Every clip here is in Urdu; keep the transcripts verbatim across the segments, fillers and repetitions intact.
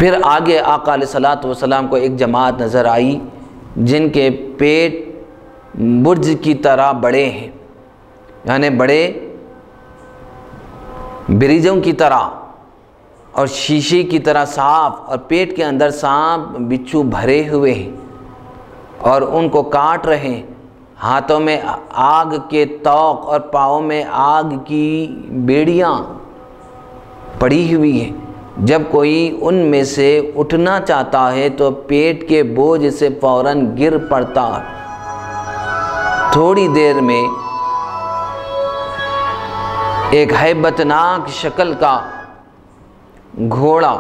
پھر آگے آقا علیہ الصلوۃ والسلام کو ایک جماعت نظر آئی جن کے پیٹ برج کی طرح بڑے ہیں، یعنی بڑے بریجوں کی طرح اور شیشے کی طرح صاف، اور پیٹ کے اندر سانپ بچھو بھرے ہوئے ہیں اور ان کو کاٹ رہے ہیں، ہاتھوں میں آگ کے توق اور پاؤں میں آگ کی بیڑیاں پڑی ہوئی ہیں۔ جب کوئی ان میں سے اٹھنا چاہتا ہے تو پیٹ کے بوجھ سے فوراً گر پڑتا ہے۔ تھوڑی دیر میں ایک ہیبت ناک شکل کا گھوڑا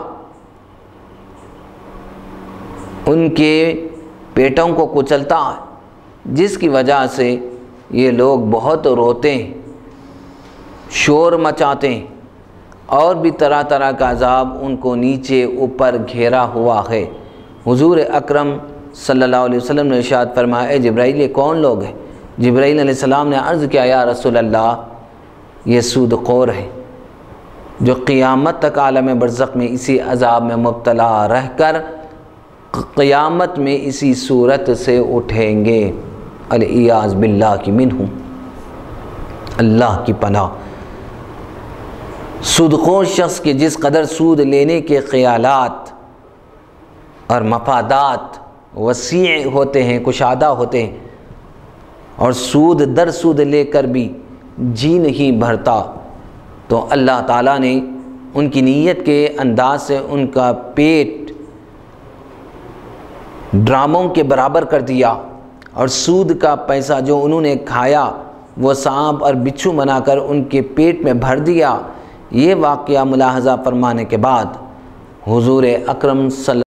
ان کے پیٹوں کو کچلتا ہے، جس کی وجہ سے یہ لوگ بہت روتے ہیں، شور مچاتے ہیں، اور بھی طرح طرح کا عذاب ان کو نیچے اوپر گھیرا ہوا ہے۔ حضور اکرم صلی اللہ علیہ وسلم نے ارشاد فرمایا، اے جبرائیل یہ کون لوگ ہیں؟ جبرائیل علیہ السلام نے عرض کیا، یا رسول اللہ یہ سود خور ہے جو قیامت تک عالم برزخ میں اسی عذاب میں مبتلا رہ کر قیامت میں اسی صورت سے اٹھیں گے، العیاذ باللہ کی منہم، اللہ کی پناہ۔ سودخور شخص کے جس قدر سود لینے کے خیالات اور مفادات وسیع ہوتے ہیں، کشادہ ہوتے ہیں، اور سود در سود لے کر بھی جی نہیں بھرتا، تو اللہ تعالیٰ نے ان کی نیت کے انداز سے ان کا پیٹ ڈراموں کے برابر کر دیا، اور سود کا پیسہ جو انہوں نے کھایا وہ سانپ اور بچھو بنا کر ان کے پیٹ میں بھر دیا۔ یہ واقعہ ملاحظہ فرمانے کے بعد حضور اکرم صلی